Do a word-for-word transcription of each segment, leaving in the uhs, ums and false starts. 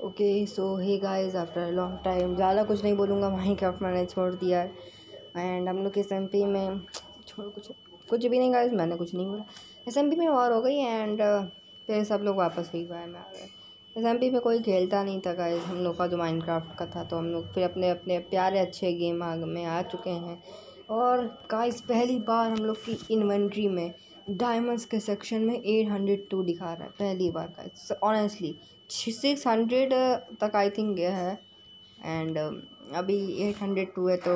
Okay so hey guys, after long time ज़्यादा कुछ नहीं बोलूँगा। माइनक्राफ्ट मैंने छोड़ दिया एंड हम लोग एस एम पी में छोड़ कुछ कुछ भी नहीं गाइस, मैंने कुछ नहीं बोला। एस एम पी में वॉर हो गई एंड फिर सब लोग वापस फ्री फायर में आ गए। एस एम पी में कोई खेलता नहीं था गाइस हम लोग का, जो माइनक्राफ्ट का था। तो हम लोग फिर अपने अपने प्यारे अच्छे गेम में आ चुके हैं। और गाइस पहली बार हम लोग की इन्वेंट्री में डायमंड्स के सेक्शन में एट हंड्रेड टू दिखा रहा है, पहली बार गाइस। ऑनेस्टली सिक्स हंड्रेड तक आई थिंक गया है एंड अभी एट हंड्रेड टू है। तो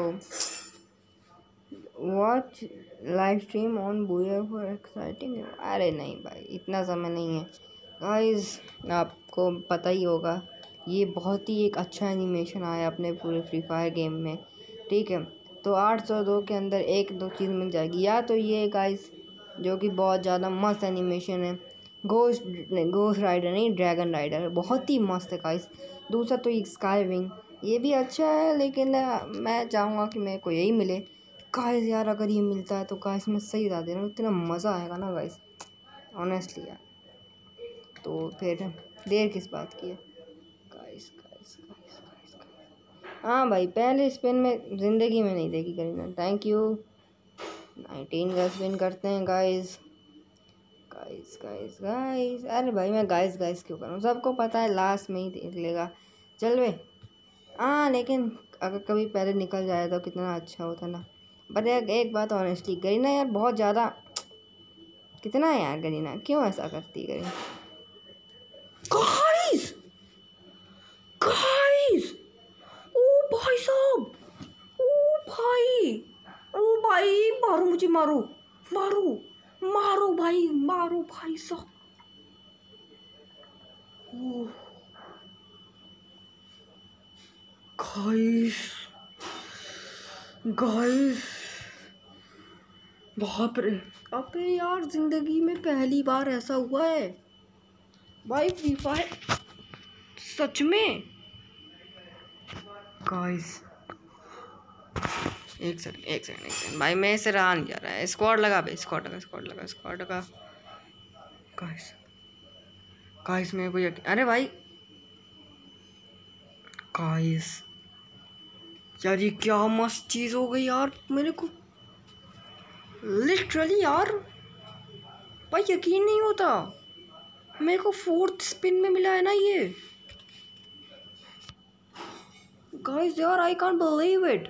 watch live stream on Booyah for exciting. अरे नहीं भाई, इतना समय नहीं है गाइस, आपको पता ही होगा। ये बहुत ही एक अच्छा एनिमेशन आया अपने पूरे फ्री फायर गेम में, ठीक है। तो आठ सौ दो के अंदर एक दो चीज़ मिल जाएगी, या तो ये गाइस जो कि बहुत ज़्यादा मस्त एनिमेशन है, घोस्ट घोस्ट राइडर नहीं ड्रैगन राइडर, बहुत ही मस्त है गाइस। दूसरा तो स्काई विंग, ये भी अच्छा है, लेकिन मैं चाहूँगा कि मेरे को यही मिले गाइस। यार अगर ये मिलता है तो गाइस मैं सही बता दे रहा हूँ, इतना मज़ा आएगा ना गाइस, ऑनेस्टली यार। तो फिर देर किस बात की है गाइस गाइस गाइस गाइस हाँ भाई, पहले स्पिन में ज़िंदगी में नहीं देखी करीना। Thank you. नाइनटीन का स्पिन करते हैं गाइस गाइस गाइस गाइस। अरे भाई मैं गाइस गाइस क्यों करूँ, सबको पता है लास्ट में ही देख लेगा। चल वे हाँ, लेकिन अगर कभी पहले निकल जाए तो कितना अच्छा होता ना। बट एक, एक बात ऑनेस्टली, गरीना यार बहुत ज़्यादा कितना है यार, गरीना क्यों ऐसा करती है गरीना। गाइस गाइस ओ भाई साहब, ओ भाई, ओ भाई मारो मुझे, मारो मारो मारो भाई, मारो भाई साहब। गाइस गाइस बाप रे, अबे यार जिंदगी में पहली बार ऐसा हुआ है भाई फ्री फायर, सच में गाइस। एक सेकंड एक सेकंड एक सेकंड भाई, मैं इसे रहा नहीं जा रहा है। स्क्वाड लगा बे, स्क्वाड लगा स्क्वाड लगा स्क्वाड लगा गाइस गाइस मेरे को यकीन, अरे भाई गाइस यार ये क्या मस्त चीज़ हो गई यार मेरे को, लिटरली यार भाई यकीन नहीं होता। मेरे को फोर्थ स्पिन में मिला है ना ये गाइस, यार आई कांट बिलीव इट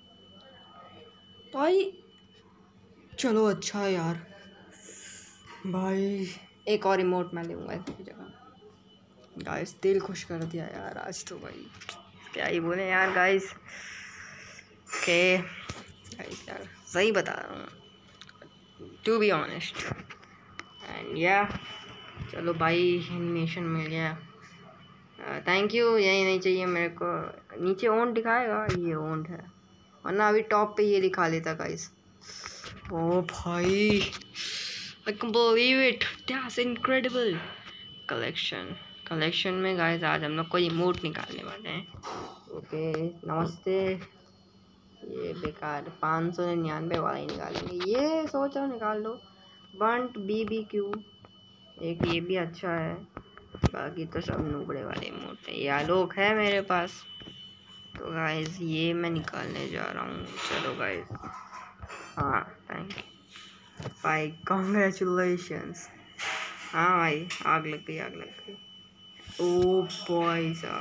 भाई। चलो अच्छा है यार भाई, एक और इमोट मैं लूँगा इसकी जगह। गाइस दिल खुश कर दिया यार आज तो भाई, क्या ही बोले यार गाइस के गाइस यार सही बता रहा हूँ, टू बी ऑनेस्ट एंड या। चलो भाई एनिमेशन मिल गया, थैंक यू। यही नहीं चाहिए मेरे को, नीचे ओन दिखाएगा, ये ओन है, वरना अभी टॉप पे ये दिखा लेता गाइस। ओ भाई I can't believe it, that's incredible। Collection collection में गाइस आज हम लोग कोई इमोट निकालने वाले हैं। ओके नमस्ते, ये बेकार पाँच सौ निन्यानवे वाला ही निकालेंगे, ये सोच रहा निकाल लो। बंट बी बी क्यू एक ये भी अच्छा है, बाकी तो सब नूबड़े वाले इमोट है। या लोग है मेरे पास, तो गाइस ये मैं निकालने जा रहा हूँ। चलो गाइस, हाँ थैंक यू भाई, कॉन्ग्रेचुलेशंस। हाँ भाई आग लग गई आग लग गई। ओ भाई साहब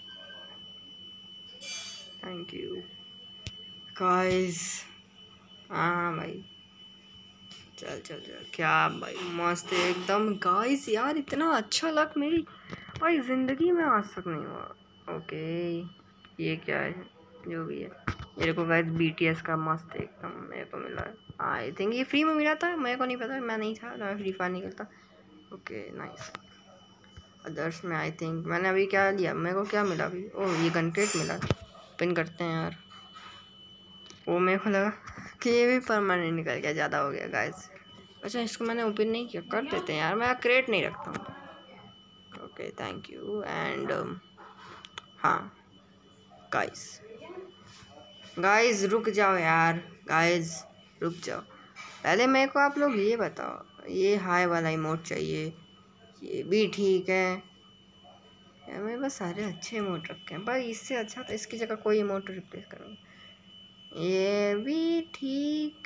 थैंक यू गाइस। हाँ भाई चल चल चल, क्या भाई मस्त है एकदम गाइस। यार इतना अच्छा लक मेरी भाई ज़िंदगी में आज तक नहीं हुआ। ओके ये क्या है, जो भी है मेरे को गाइस बी टी एस का मस्त एकदम मेरे को मिला है। आई थिंक ये फ्री में मिला था, मेरे को नहीं पता, मैं नहीं था, मैं फ्री फायर नहीं खेलता। Okay nice. अदर्स में आई थिंक मैंने अभी क्या लिया, मेरे को क्या मिला अभी, ओह ये गनक्रेट मिला, पिन करते हैं यार। वो मेरे को लगा कि ये भी परमानेंट निकल गया, ज़्यादा हो गया गाइस। अच्छा इसको मैंने ओपन नहीं किया, कर देते हैं यार, मैं क्रेट नहीं रखता हूँ। ओके थैंक यू एंड हाँ गाइस गाइस रुक जाओ यार, गाइस रुक जाओ, पहले मेरे को आप लोग ये बताओ, ये हाई वाला इमोट चाहिए, ये भी ठीक है क्या मेरे पास सारे अच्छे इमोट रखे हैं, पर इससे अच्छा तो इसकी जगह कोई इमोट रिप्लेस करूँगा। ये भी ठीक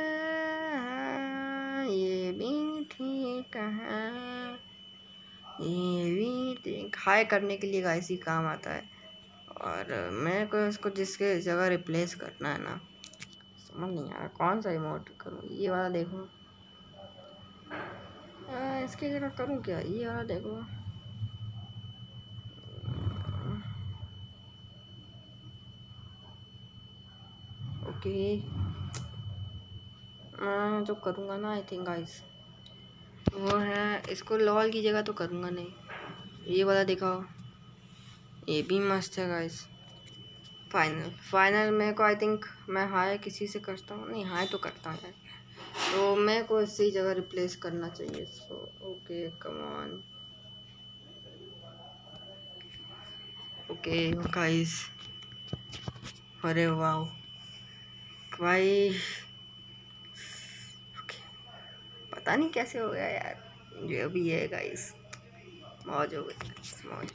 है, ये भी ठीक है, ये भी ठीक। हाई करने के लिए गाइस ही काम आता है, और मेरे को इसको जिसके जगह रिप्लेस करना है ना, समझ नहीं आ रहा कौन सा इमोट करूँ। ये वाला देखो, आ, इसकी जगह करूँ क्या, ये वाला देखो। ओके, मैं जो करूँगा ना, आई थिंक गाइस वो है, इसको लॉल की जगह तो करूँगा नहीं। ये वाला दिखाओ, ये भी मस्त है गाइस। फाइनल फाइनल मेरे को आई थिंक मैं हाई किसी से करता हूँ, नहीं हाई तो करता हूँ यार, तो मेरे को इसी जगह रिप्लेस करना चाहिए इसको। Okay come on, okay guys, अरे वाह भाई, पता नहीं कैसे हो गया यार, जो भी है गाइस, मौज हो गई मौज।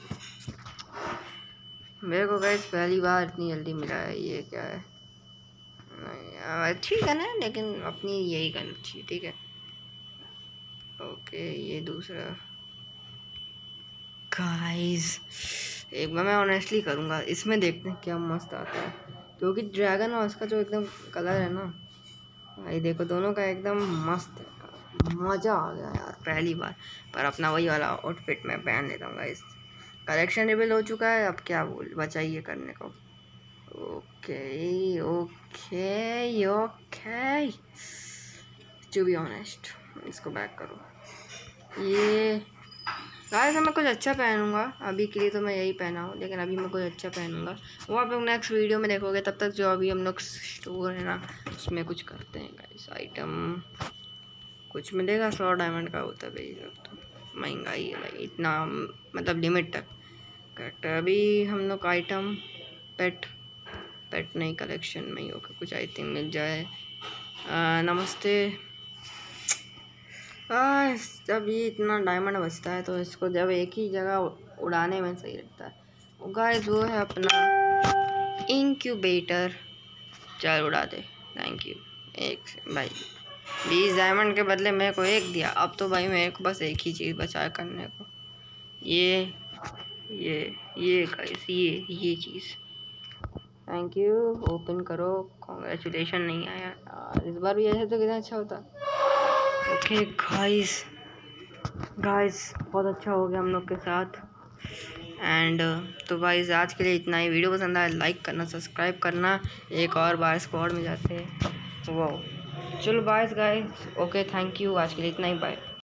मेरे को गाइस पहली बार इतनी जल्दी मिला है, ये क्या है, नहीं यार ठीक है ना, लेकिन अपनी यही करनी चाहिए, ठीक है। ओके ये दूसरा गाइस, एक बार मैं ऑनेस्टली करूँगा इसमें, देखते हैं क्या मस्त आता है, क्योंकि ड्रैगन और उसका जो एकदम कलर है ना भाई, देखो दोनों का एकदम मस्त है, मज़ा आ गया यार पहली बार। पर अपना वही वाला आउटफिट मैं पहन लेता हूँ गाइस। कलेक्शन रिवील हो चुका है, अब क्या बोल बचाइए करने को। Okay okay okay, to be honest, इसको बैक करो। ये गाइस मैं कुछ अच्छा पहनूंगा, अभी के लिए तो मैं यही पहना हूँ, लेकिन अभी मैं कुछ अच्छा पहनूंगा, वो आप लोग नेक्स्ट वीडियो में देखोगे। तब तक जो अभी हम लोग स्टोर है ना, उसमें कुछ करते हैं गाइस। आइटम कुछ मिलेगा, सौ डायमंड का होता है भाई, तो महंगाई है भाई, इतना मतलब लिमिट तक करेक्ट। अभी हम लोग आइटम पेट पेट नहीं, कलेक्शन में ही होगा कुछ, आई थिंक मिल जाए। आ, नमस्ते। हाँ जब ये इतना डायमंड बचता है तो इसको जब एक ही जगह उड़ाने में सही लगता है। गाइस वो है अपना इंक्यूबेटर, चल उड़ा दे, थैंक यू। एक भाई बीस डायमंड के बदले मेरे को एक दिया, अब तो भाई मेरे को बस एक ही चीज़ बचा करने को, ये ये ये गाइस ये ये चीज़, थैंक यू। ओपन करो, कॉन्ग्रेचुलेशन नहीं आया यार, इस बार भी ऐसे तो कितना अच्छा होता। ओके गाइस गाइस बहुत अच्छा हो गया हम लोग के साथ, एंड तो गाइस आज के लिए इतना ही। वीडियो पसंद आया लाइक करना, सब्सक्राइब करना, एक और बार स्क्वाड में जाते हैं। वाह चलो bye guys, okay thank you, आज के लिए इतना ही, बाय।